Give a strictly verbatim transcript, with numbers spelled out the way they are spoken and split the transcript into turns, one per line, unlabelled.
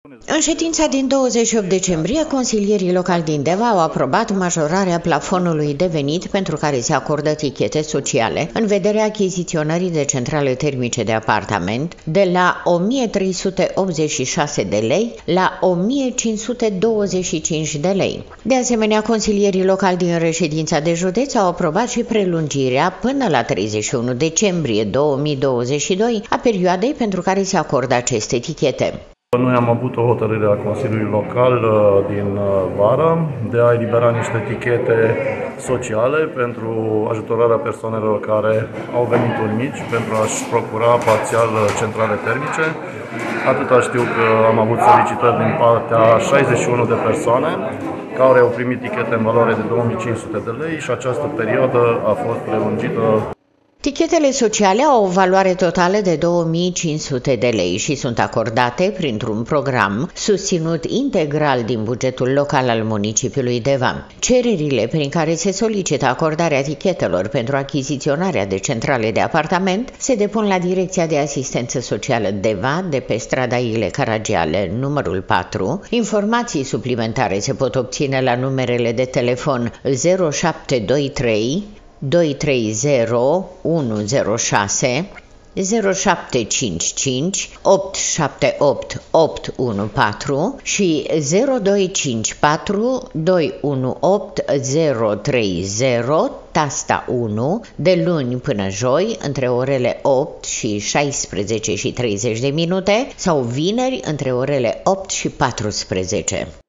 În ședința din douăzeci și opt decembrie, consilierii locali din Deva au aprobat majorarea plafonului de venit pentru care se acordă tichete sociale în vederea achiziționării de centrale termice de apartament de la o mie trei sute optzeci și șase de lei la o mie cinci sute douăzeci și cinci de lei. De asemenea, consilierii locali din reședința de județ au aprobat și prelungirea până la treizeci și unu decembrie două mii douăzeci și doi a perioadei pentru care se acordă aceste tichete.
Noi am avut o hotărâre a Consiliului Local din vară de a elibera niște tichete sociale pentru ajutorarea persoanelor care au venituri mici pentru a-și procura parțial centrale termice. Atâta știu că am avut solicitări din partea șaizeci și unu de persoane care au primit tichete în valoare de două mii cinci sute de lei și această perioadă a fost prelungită.
Tichetele sociale au o valoare totală de două mii cinci sute de lei și sunt acordate printr-un program susținut integral din bugetul local al municipiului Deva. Cererile prin care se solicită acordarea tichetelor pentru achiziționarea de centrale de apartament se depun la Direcția de Asistență Socială Deva, de pe strada Ile Caragiale, numărul patru. Informații suplimentare se pot obține la numerele de telefon zero șapte doi trei doi trei zero unu zero șase, zero șapte cinci cinci opt șapte opt opt unu patru și zero doi cinci patru doi unu opt zero trei zero, tasta unu, de luni până joi, între orele opt și șaisprezece și treizeci de minute sau vineri, între orele opt și paisprezece.